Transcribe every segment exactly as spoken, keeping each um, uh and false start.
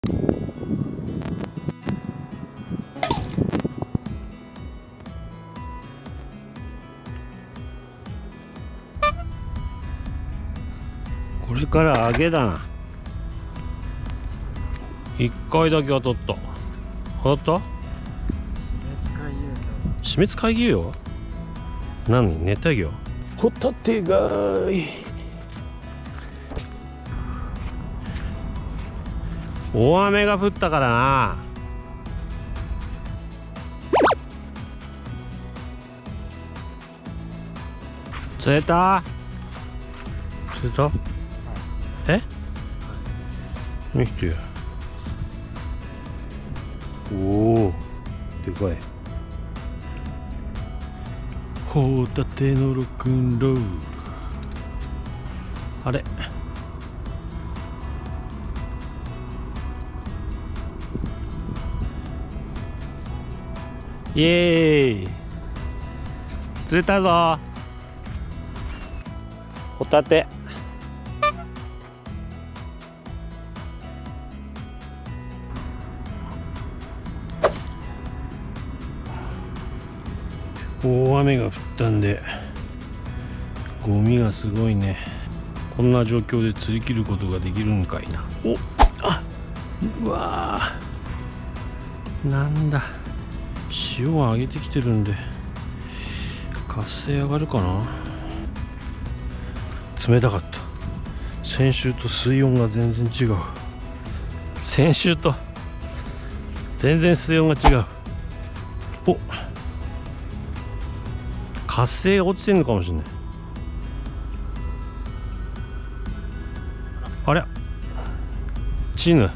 これから揚げだな。一回だけ当たった。当たった？死滅回遊魚。何？熱帯魚？ホタテガイ。大雨が降ったからな。釣れた？釣れた？え？見せてよ。おお、でかい。ホタテのロックンロール。あれ？イエーイ！釣れたぞ。ホタテ。大雨が降ったんでゴミがすごいね。こんな状況で釣り切ることができるんかいな。おあうわー、なんだ、潮が上げてきてるんで活性上がるかな。冷たかった。先週と水温が全然違う。先週と全然水温が違う。お活性が落ちてんのかもしれない。あれチヌ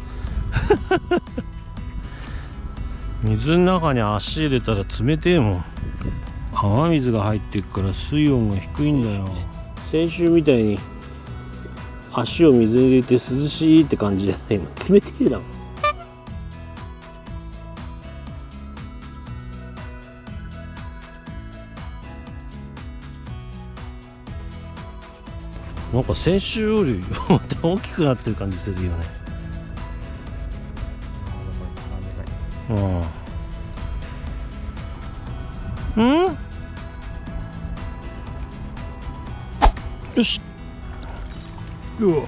水の中に足入れたら冷てえもん。雨水が入っていくから水温が低いんだよ。先週みたいに足を水に入れて涼しいって感じじゃないの。冷てえだもん。なんか先週よりまた大きくなってる感じするよね。うん。うん。よし。うわ。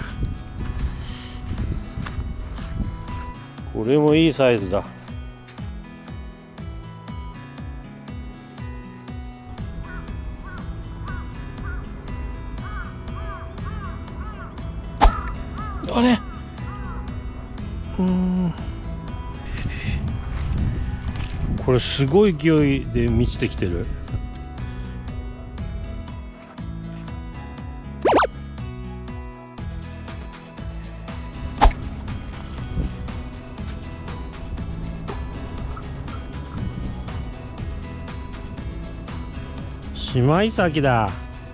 これもいいサイズだ。あれ、うーん、これすごい勢いで満ちてきてる。しまい先だ。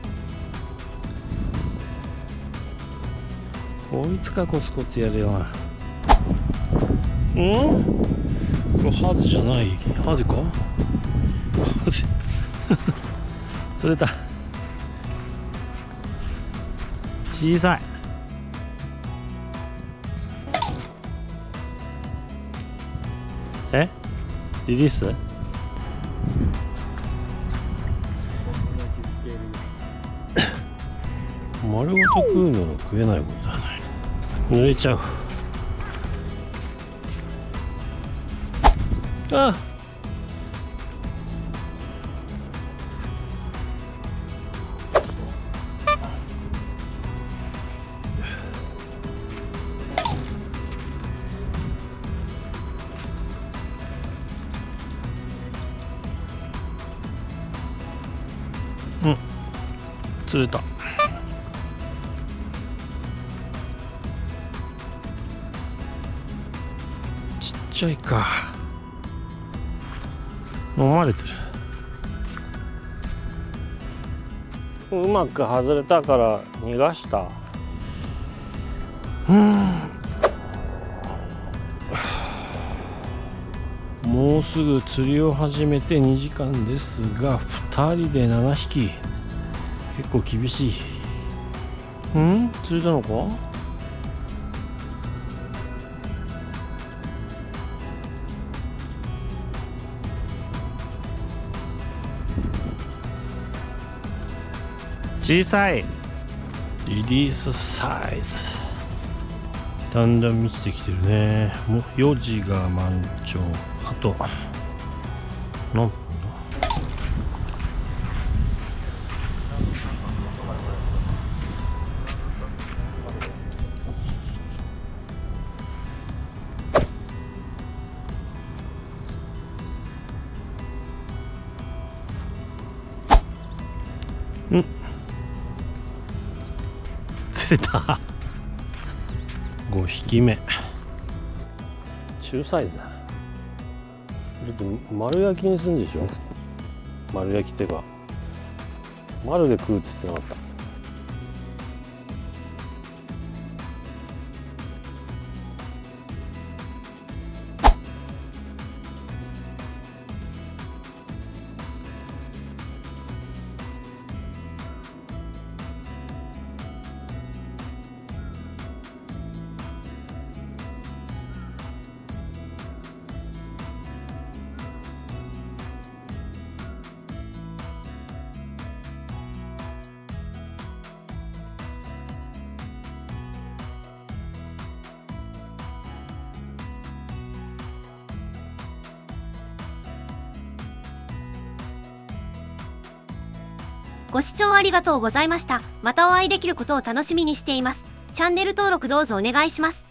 こいつかコツコツやるよな。うん？これハゼじゃない？ハゼか？ハゼ釣れた。小さい。え？リリース？丸ごと食うのは食えないことだね。濡れちゃう。あうん釣れた。ちっちゃいか。飲まれてる。うまく外れたから逃がした。うん。もうすぐ釣りを始めてにじかんですがふたりでななひき、結構厳しい。うん？釣れたのか？ 小さい。リリースサイズだんだん満ちてきてるね。もうよじが満潮。あと何分だ。ん釣れた。ごひきめ。中サイズだ。だって丸焼きにするんでしょ。丸焼きってか丸で食うっつってなかった。 ご視聴ありがとうございました。またお会いできることを楽しみにしています。チャンネル登録どうぞお願いします。